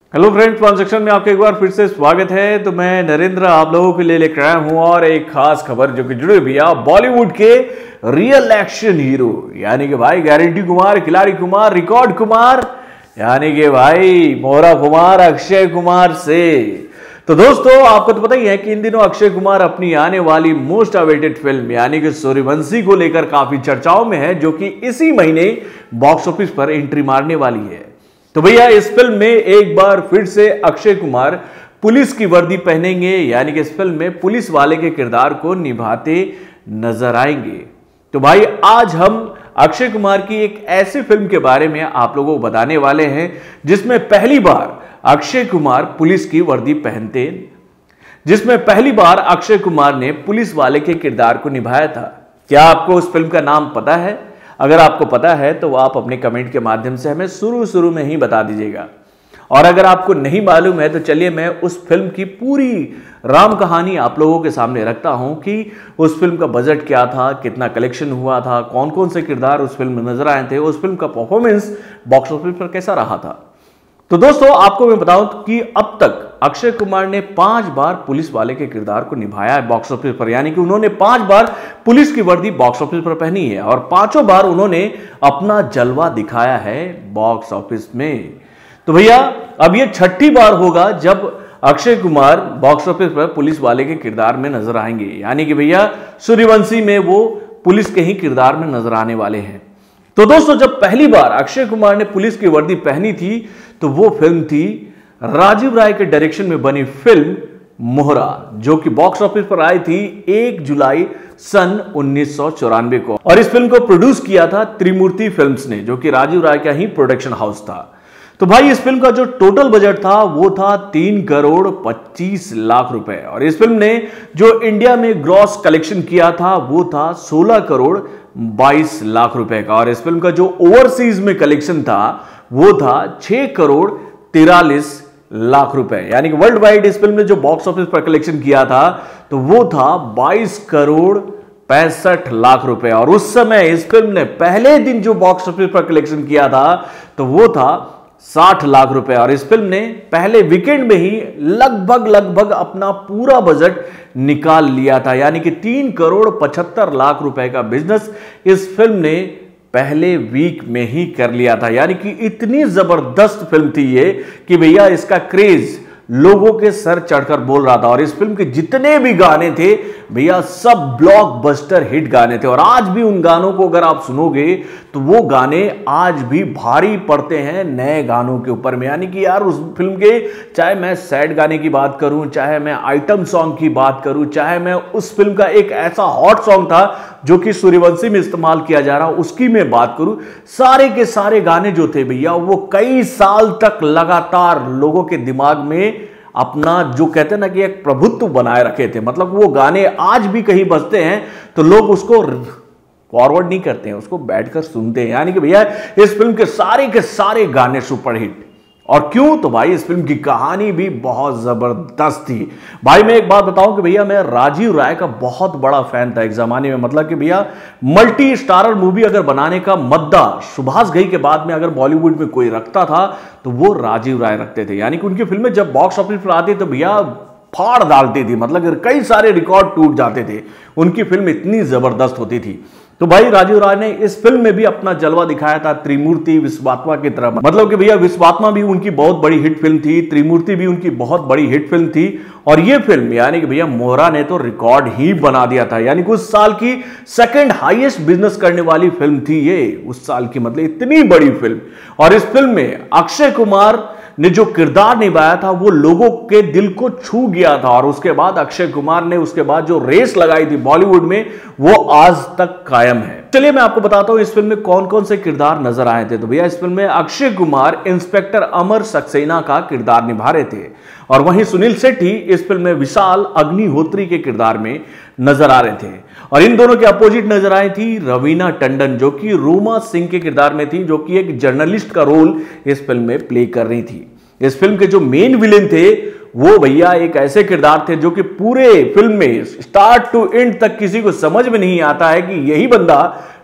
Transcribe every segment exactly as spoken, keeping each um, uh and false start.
Hello friends, transaction में आपका एक बार फिर से स्वागत है। तो मैं नरेंद्र आप लोगों के लिए लेकर आया हूं और एक खास खबर जो कि जुड़े हुई है बॉलीवुड के रियल एक्शन हीरो यानी कि भाई गारंटी कुमार, खिलाड़ी कुमार, रिकॉर्ड कुमार यानी कि भाई मोहरा कुमार, अक्षय कुमार से। तो दोस्तों आपको तो पता ही है कि इन दिनों अक्षय कुमार अपनी आने वाली मोस्ट अवेटेड फिल्म यानी कि सूर्यवंशी को लेकर काफी चर्चाओं में है, जो कि इसी महीने बॉक्स ऑफिस पर एंट्री मारने वाली है। तो भैया इस फिल्म में एक बार फिर से अक्षय कुमार पुलिस की वर्दी पहनेंगे यानी कि इस फिल्म में पुलिस वाले के किरदार को निभाते नजर आएंगे। तो भाई आज हम अक्षय कुमार की एक ऐसी फिल्म के बारे में आप लोगों को बताने वाले हैं जिसमें पहली बार अक्षय कुमार पुलिस की वर्दी पहनते जिसमें पहली बार अक्षय कुमार ने पुलिस वाले के किरदार को निभाया था। क्या आपको उस फिल्म का नाम पता है? अगर आपको पता है तो आप अपने कमेंट के माध्यम से हमें शुरू शुरू में ही बता दीजिएगा। और अगर आपको नहीं मालूम है तो चलिए मैं उस फिल्म की पूरी राम कहानी आप लोगों के सामने रखता हूं कि उस फिल्म का बजट क्या था, कितना कलेक्शन हुआ था, कौन कौन से किरदार उस फिल्म में नजर आए थे, उस फिल्म का परफॉर्मेंस बॉक्स ऑफिस पर कैसा रहा था। तो दोस्तों आपको मैं बताऊं कि अब तक अक्षय कुमार ने पांच बार पुलिस वाले के किरदार को निभाया है बॉक्स ऑफिस पर, यानी कि उन्होंने पांच बार पुलिस की वर्दी बॉक्स ऑफिस पर पहनी है और पांचों बार उन्होंने अपना जलवा दिखाया है बॉक्स ऑफिस में। तो भैया अब ये छठी बार होगा जब अक्षय कुमार बॉक्स ऑफिस पर पुलिस वाले के किरदार में नजर आएंगे, यानी कि भैया सूर्यवंशी में वो पुलिस के ही किरदार में नजर आने वाले हैं। तो दोस्तों जब पहली बार अक्षय कुमार ने पुलिस की वर्दी पहनी थी तो वो फिल्म थी राजीव राय के डायरेक्शन में बनी फिल्म मोहरा, जो कि बॉक्स ऑफिस पर आई थी एक जुलाई सन उन्नीस सौ चौरानवे को। और इस फिल्म को प्रोड्यूस किया था त्रिमूर्ति फिल्म्स ने, जो कि राजीव राय का ही प्रोडक्शन हाउस था। तो भाई इस फिल्म का जो टोटल बजट था वो था तीन करोड़ पच्चीस लाख रुपए और इस फिल्म ने जो इंडिया में ग्रॉस कलेक्शन किया था वो था सोलह करोड़ बाईस लाख रुपए का और इस फिल्म का जो ओवरसीज में कलेक्शन था वो था छह करोड़ तिरालीस लाख रुपए, यानी कि वर्ल्ड वाइड इस फिल्म ने जो बॉक्स ऑफिस पर कलेक्शन किया था तो वो था बाईस करोड़ पैंसठ लाख रुपए। और उस समय इस फिल्म ने पहले दिन जो बॉक्स ऑफिस पर कलेक्शन किया था तो वो था साठ लाख रुपए और इस फिल्म ने पहले वीकेंड में ही लगभग लगभग अपना पूरा बजट निकाल लिया था, यानी कि तीन करोड़ पचहत्तर लाख रुपए का बिजनेस इस फिल्म ने पहले वीक में ही कर लिया था। यानी कि इतनी जबरदस्त फिल्म थी ये कि भैया इसका क्रेज लोगों के सर चढ़कर बोल रहा था और इस फिल्म के जितने भी गाने थे भैया सब ब्लॉकबस्टर हिट गाने थे और आज भी उन गानों को अगर आप सुनोगे तो वो गाने आज भी भारी पड़ते हैं नए गानों के ऊपर में। यानी कि यार उस फिल्म के चाहे मैं सैड गाने की बात करूं, चाहे मैं आइटम सॉन्ग की बात करूं, चाहे मैं उस फिल्म का एक ऐसा हॉट सॉन्ग था जो कि सूर्यवंशी में इस्तेमाल किया जा रहा उसकी मैं बात करूं, सारे के सारे गाने जो थे भैया वो कई साल तक लगातार लोगों के दिमाग में अपना जो कहते हैं ना कि एक प्रभुत्व बनाए रखे थे। मतलब वो गाने आज भी कहीं बजते हैं तो लोग उसको फॉरवर्ड नहीं करते हैं, उसको बैठकर सुनते हैं। यानी कि भैया इस फिल्म के सारे के सारे गाने सुपरहिट। और क्यों? तो भाई इस फिल्म की कहानी भी बहुत जबरदस्त थी। भाई मैं एक बात बताऊं कि भैया मैं राजीव राय का बहुत बड़ा फैन था एक जमाने में। मतलब कि भैया मल्टी स्टारर मूवी अगर बनाने का मद्दा सुभाष घई के बाद में अगर बॉलीवुड में कोई रखता था तो वो राजीव राय रखते थे। यानी कि उनकी फिल्में जब बॉक्स ऑफिस पर आती तो भैया फाड़ डालती थी, मतलब कई सारे रिकॉर्ड टूट जाते थे, उनकी फिल्म इतनी जबरदस्त होती थी। तो भाई राजीव राय ने इस फिल्म में भी अपना जलवा दिखाया था त्रिमूर्ति विश्वात्मा की तरह। मतलब कि भैया विश्वात्मा भी उनकी बहुत बड़ी हिट फिल्म थी, त्रिमूर्ति भी उनकी बहुत बड़ी हिट फिल्म थी और ये फिल्म यानी कि भैया मोहरा ने तो रिकॉर्ड ही बना दिया था। यानी कि उस साल की सेकंड हाईएस्ट बिजनेस करने वाली फिल्म थी ये उस साल की, मतलब इतनी बड़ी फिल्म। और इस फिल्म में अक्षय कुमार ने जो किरदार निभाया था वो लोगों के दिल को छू गया था और उसके बाद अक्षय कुमार ने उसके बाद जो रेस लगाई थी बॉलीवुड में वो आज तक कायम है। चलिए मैं आपको बताता हूं इस फिल्म में कौन कौन से किरदार नजर आए थे। तो भैया इस फिल्म में अक्षय कुमार इंस्पेक्टर अमर सक्सेना का किरदार निभा रहे थे और वहीं सुनील शेट्टी इस फिल्म में विशाल अग्निहोत्री के किरदार में नजर आ रहे थे और इन दोनों के अपोजिट नजर आई थी रवीना टंडन, जो कि रोमा सिंह के किरदार में थी, जो कि एक जर्नलिस्ट का रोल इस फिल्म में प्ले कर रही थी। इस फिल्म के जो मेन विलेन थे वो भैया एक ऐसे किरदार थे जो कि पूरे फिल्म में स्टार्ट टू एंड तक किसी को समझ में नहीं आता है कि यही बंदा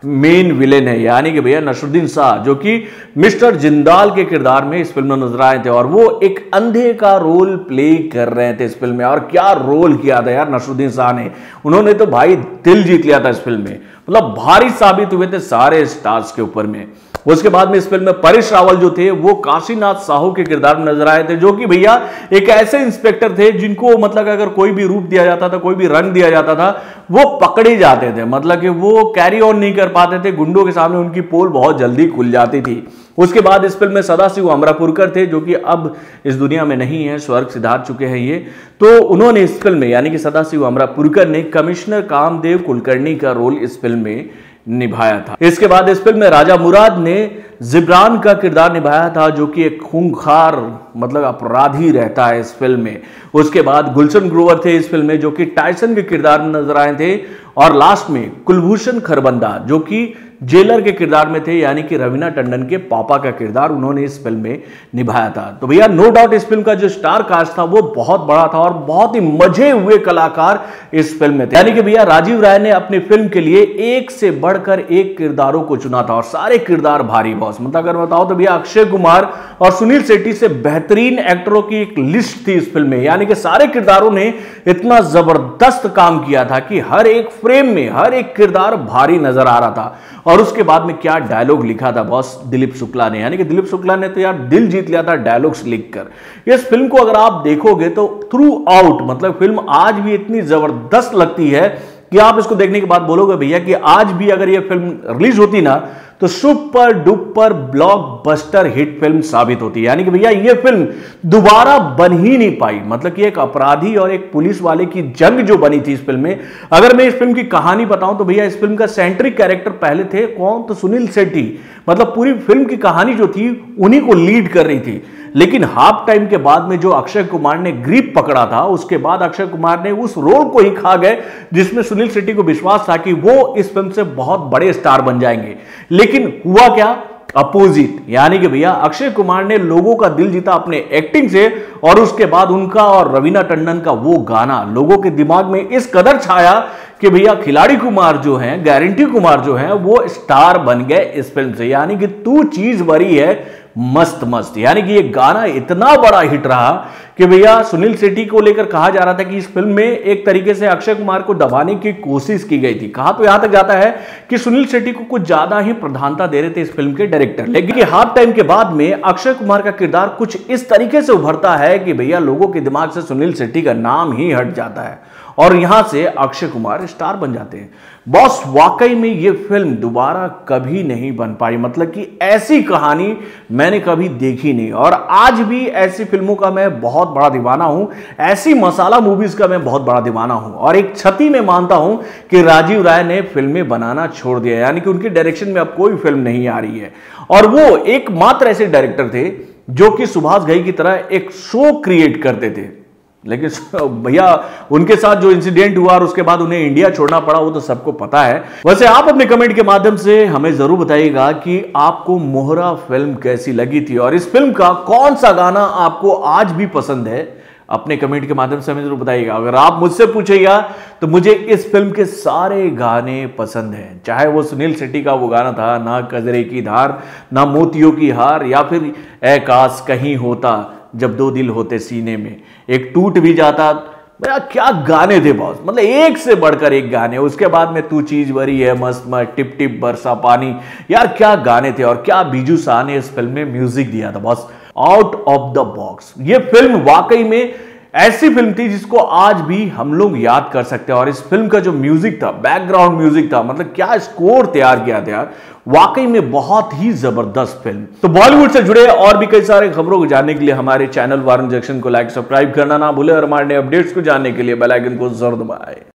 मेन विलेन है, यानी कि भैया नसरुद्दीन शाह, जो कि मिस्टर जिंदाल के किरदार में इस फिल्म में नजर आए थे और वो एक अंधे का रोल प्ले कर रहे थे इस फिल्म में। और क्या रोल किया था यार नसरुद्दीन शाह ने, उन्होंने तो भाई दिल जीत लिया था इस फिल्म में, मतलब भारी साबित हुए थे सारे स्टार्स के ऊपर में। उसके बाद में इस फिल्म में परेश रावल जो थे वो काशीनाथ साहू के किरदार में नजर आए थे, जो कि भैया एक ऐसे इंस्पेक्टर थे जिनको मतलब अगर कोई भी रूप दिया जाता था, कोई भी रंग दिया जाता था, वो पकड़े जाते थे, मतलब कि वो कैरी ऑन नहीं कर पाते थे, गुंडों के सामने उनकी पोल बहुत जल्दी खुल जाती थी। उसके बाद इस फिल्म में सदाशिव अमरापुरकर थे, जो कि अब इस दुनिया में नहीं है, स्वर्ग सिधार चुके हैं ये। तो उन्होंने इस फिल्म में, यानी कि सदाशिव अमरापुरकर ने कमिश्नर कामदेव कुलकर्णी का रोल इस फिल्म में निभाया था। इसके बाद इस फिल्म में राजा मुराद ने जिब्रान का किरदार निभाया था, जो कि एक खूंखार मतलब अपराधी रहता है इस फिल्म में। उसके बाद गुलशन ग्रोवर थे इस फिल्म में, जो कि टाइसन के किरदार में नजर आए थे। और लास्ट में कुलभूषण खरबंदा, जो कि जेलर के किरदार में थे, यानी कि रवीना टंडन के पापा का किरदार उन्होंने इस फिल्म में निभाया था। तो भैया नो डाउट इस फिल्म का जो स्टार कास्ट था वो बहुत बड़ा था और बहुत ही मजे हुए कलाकार इस फिल्म में थे। यानी कि भैया राजीव राय ने अपनी फिल्म के लिए एक से बढ़कर एक किरदारों को चुना था और सारे किरदार भारी बॉस, मतलब अगर बताओ तो भैया अक्षय कुमार और सुनील शेट्टी से बेहतरीन एक्टरों की एक लिस्ट थी इस फिल्म में। यानी कि सारे किरदारों ने इतना जबरदस्त काम किया था कि हर एक फ्रेम में हर एक किरदार भारी नजर आ रहा था। और उसके बाद में क्या डायलॉग लिखा था बॉस दिलीप शुक्ला ने, यानी कि दिलीप शुक्ला ने तो यार दिल जीत लिया था डायलॉग्स लिखकर। इस फिल्म को अगर आप देखोगे तो थ्रू आउट मतलब फिल्म आज भी इतनी जबरदस्त लगती है कि आप इसको देखने के बाद बोलोगे भैया कि आज भी अगर यह फिल्म रिलीज होती ना तो super duper blockbuster hit film साबित होती है। यानी कि भैया ये फिल्म दोबारा बन ही नहीं पाई, मतलब कि एक अपराधी और एक पुलिस वाले की जंग जो बनी थी इस फिल्म में। अगर मैं इस फिल्म की कहानी बताऊं तो भैया इस फिल्म का सेंट्रिक कैरेक्टर पहले थे कौन, तो सुनील शेट्टी, मतलब पूरी फिल्म की कहानी जो थी उन्हीं को लीड कर रही थी। लेकिन हाफ टाइम के बाद में जो अक्षय कुमार ने ग्रिप पकड़ा था, उसके बाद अक्षय कुमार ने उस रोल को ही खा गए जिसमें सुनील शेट्टी को विश्वास था कि वो इस फिल्म से बहुत बड़े स्टार बन जाएंगे। लेकिन हुआ क्या, अपोजिट। यानी कि भैया अक्षय कुमार ने लोगों का दिल जीता अपने एक्टिंग से और उसके बाद उनका और रवीना टंडन का वो गाना लोगों के दिमाग में इस कदर छाया कि भैया खिलाड़ी कुमार जो हैं, गारंटी कुमार जो हैं, वो स्टार बन गए इस फिल्म से। यानी कि तू चीज बड़ी है मस्त मस्त, यानी कि ये गाना इतना बड़ा हिट रहा कि भैया सुनील शेट्टी को लेकर कहा जा रहा था कि इस फिल्म में एक तरीके से अक्षय कुमार को दबाने की कोशिश की गई थी। कहा तो यहां तक जाता है कि सुनील शेट्टी को कुछ ज्यादा ही प्रधानता दे रहे थे इस फिल्म के डायरेक्टर। लेकिन हाफ टाइम के बाद में अक्षय कुमार का किरदार कुछ इस तरीके से उभरता है कि भैया लोगों के दिमाग से सुनील शेट्टी का नाम ही हट जाता है और यहां से अक्षय कुमार स्टार बन जाते हैं। बॉस वाकई में ये फिल्म दोबारा कभी नहीं बन पाई, मतलब कि ऐसी कहानी मैंने कभी देखी नहीं और आज भी ऐसी फिल्मों का मैं बहुत बड़ा दीवाना हूं, ऐसी मसाला मूवीज का मैं बहुत बड़ा दीवाना हूं। और एक क्षति में मानता हूं कि राजीव राय ने फिल्में बनाना छोड़ दिया, यानी कि उनके डायरेक्शन में अब कोई फिल्म नहीं आ रही है। और वो एकमात्र ऐसे डायरेक्टर थे जो कि सुभाष घई की तरह एक शो क्रिएट करते थे। लेकिन भैया उनके साथ जो इंसिडेंट हुआ और उसके बाद उन्हें इंडिया छोड़ना पड़ा वो तो सबको पता है। वैसे आप अपने कमेंट के माध्यम से हमें जरूर बताइएगा कि आपको मोहरा फिल्म कैसी लगी थी और इस फिल्म का कौन सा गाना आपको आज भी पसंद है। अपने कमेंट के माध्यम से हमें जरूर बताइएगा। अगर आप मुझसे पूछेगा तो मुझे इस फिल्म के सारे गाने पसंद हैं, चाहे वो सुनील शेट्टी का वो गाना था ना कजरे की धार, ना मोतियों की हार, या फिर ए काश कहीं होता जब दो दिल होते सीने में, एक टूट भी जाता। मेरा क्या गाने थे बॉस, मतलब एक से बढ़कर एक गाने। उसके बाद में तू चीज बरी है मस्त मस्त, टिप टिप बरसा पानी, यार क्या गाने थे। और क्या बीजू शाह ने इस फिल्म में म्यूजिक दिया था boss, out of the box. ये फिल्म वाकई में ऐसी फिल्म थी जिसको आज भी हम लोग याद कर सकते हैं। और इस फिल्म का जो म्यूजिक था, बैकग्राउंड म्यूजिक था, मतलब क्या स्कोर तैयार किया था यार, वाकई में बहुत ही जबरदस्त फिल्म। तो बॉलीवुड से जुड़े और भी कई सारे खबरों को जानने के लिए हमारे चैनल वारन जंक्शन को लाइक सब्सक्राइब करना ना भूले और हमारे अपडेट्स को जानने के लिए बेल आइकन को जरूर दबाएं।